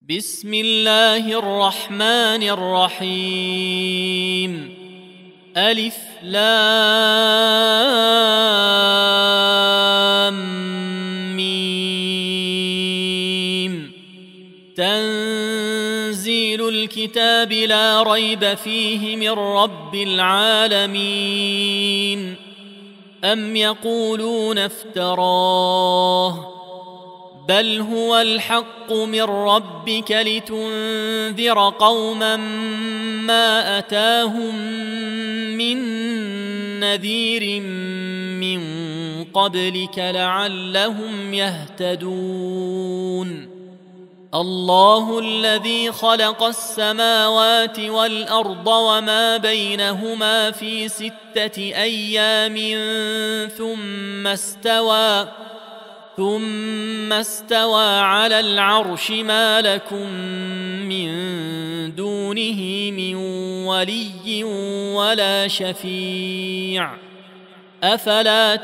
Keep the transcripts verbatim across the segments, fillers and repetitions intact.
بسم الله الرحمن الرحيم. ألف لام ميم. تنزيل الكتاب لا ريب فيه من رب العالمين. أم يقولون افتراه بل هو الحق من ربك لتنذر قوما ما أتاهم من نذير من قبلك لعلهم يهتدون. الله الذي خلق السماوات والأرض وما بينهما في ستة أيام ثم استوى ثم استوى على العرش ما لكم من دونه من ولي ولا شفيع أفلا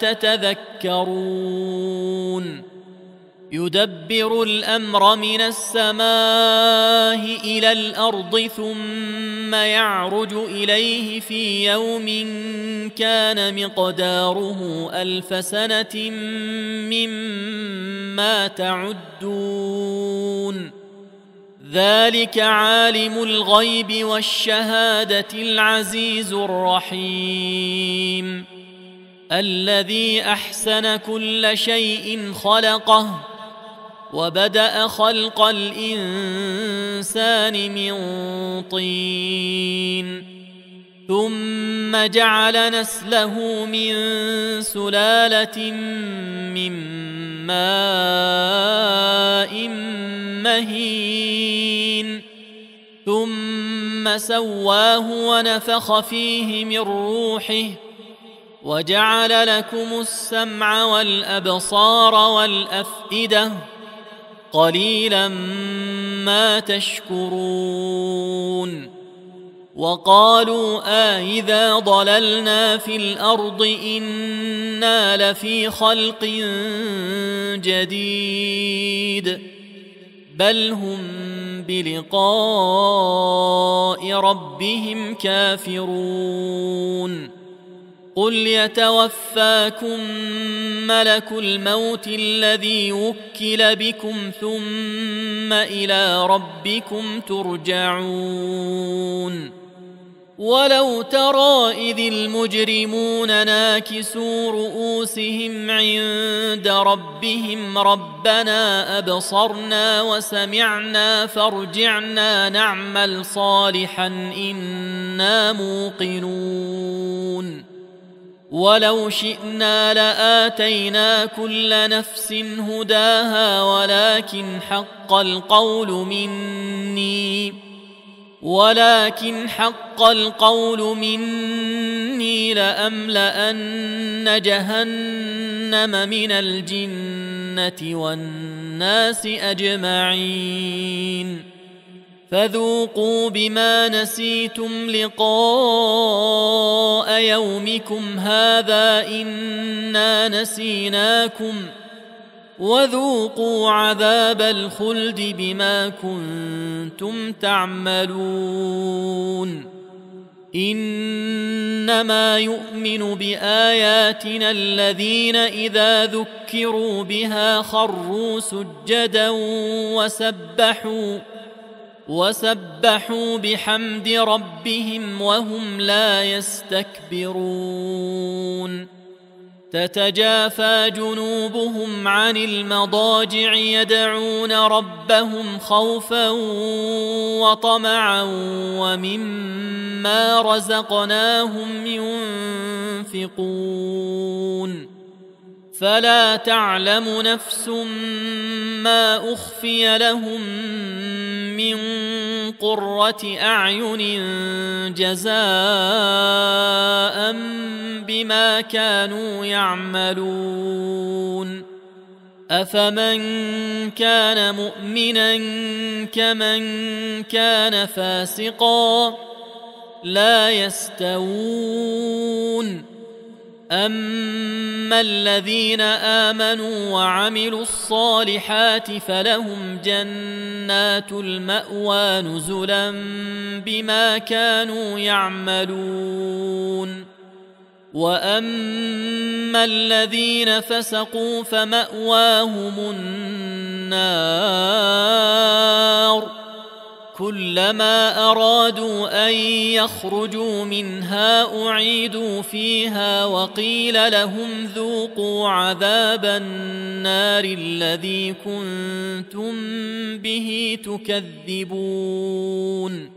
تتذكرون. يدبر الأمر من السماء إلى الأرض ثم يعرج إليه في يوم كان مقداره ألف سنة مما تعدون. ذلك عالم الغيب والشهادة العزيز الرحيم. الذي أحسن كل شيء خلقه وبدأ خلق الإنسان من طين ثم جعل نسله من سلالة من ماء مهين ثم سواه ونفخ فيه من روحه وجعل لكم السمع والأبصار والأفئدة قليلا ما تشكرون. وقالوا آئذا ضللنا في الأرض إنا لفي خلق جديد بل هم بلقاء ربهم كافرون. قل يتوفاكم ملك الموت الذي وكل بكم ثم إلى ربكم ترجعون. ولو ترى إذ المجرمون ناكسوا رؤوسهم عند ربهم ربنا أبصرنا وسمعنا فارجعنا نعمل صالحا إنا موقنون. ولو شئنا لآتينا كل نفس هداها ولكن حق القول مني ولكن حق القول مني لأملأن جهنم من الجنة والناس أجمعين. فذوقوا بما نسيتم لقاء يومكم هذا إنا نسيناكم وذوقوا عذاب الخلد بما كنتم تعملون. إنما يؤمن بآياتنا الذين إذا ذكروا بها خروا سجدا وسبحوا وسبحوا بحمد ربهم وهم لا يستكبرون. تتجافى جنوبهم عن المضاجع يدعون ربهم خوفا وطمعا ومما رزقناهم ينفقون. فلا تعلم نفس ما أخفي لهم من قرة أعين جزاء بما كانوا يعملون. أفمن كان مؤمنا كمن كان فاسقا لا يستوون. أما الذين آمنوا وعملوا الصالحات فلهم جنات المأوى نزلا بما كانوا يعملون وأما الذين فسقوا فمأواهم النار كلما أرادوا أن يخرجوا منها أعيدوا فيها وقيل لهم ذوقوا عذاب النار الذي كنتم به تكذبون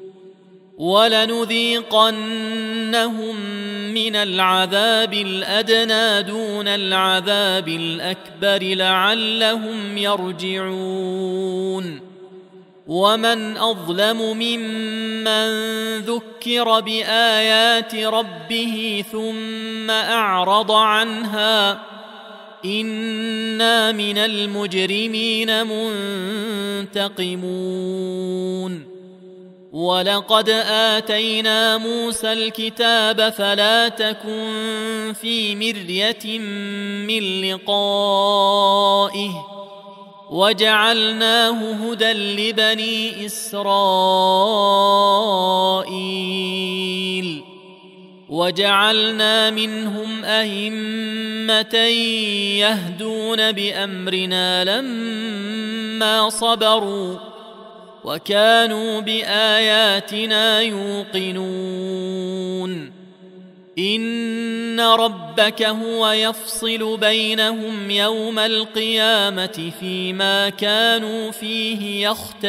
ولنذيقنهم من العذاب الأدنى دون العذاب الأكبر لعلهم يرجعون ومن أظلم ممن ذكر بآيات ربه ثم أعرض عنها إنا من المجرمين منتقمون ولقد آتينا موسى الكتاب فلا تكن في مرية من لقائه وجعلناه هدى لبني إسرائيل وجعلنا منهم أئمة يهدون بأمرنا لما صبروا وكانوا بآياتنا يوقنون إن ربك هو يفصل بينهم يوم القيامة فيما كانوا فيه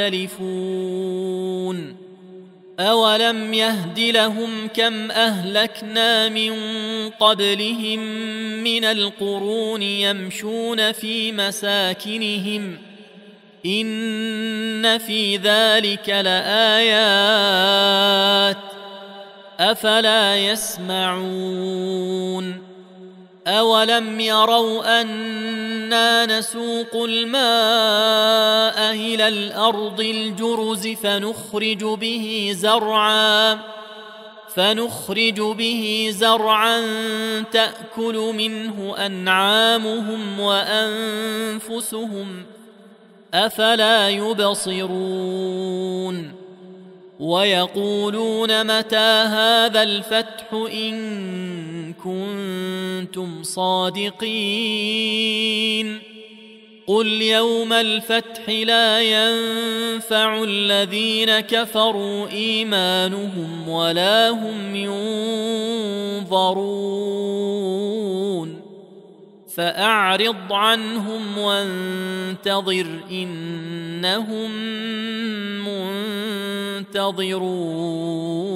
يختلفون أولم يهد لهم كم أهلكنا من قبلهم من القرون يمشون في مساكنهم إن في ذلك لآيات أفلا يسمعون أولم يروا أنا نسوق الماء إلى الأرض الجرز فنخرج به زرعا فنخرج به زرعا تأكل منه أنعامهم وأنفسهم أفلا يبصرون ويقولون متى هذا الفتح إن كنتم صادقين قل يوم الفتح لا ينفع الذين كفروا إيمانهم ولا هم ينظرون فأعرض عنهم وانتظر إنهم منتظرون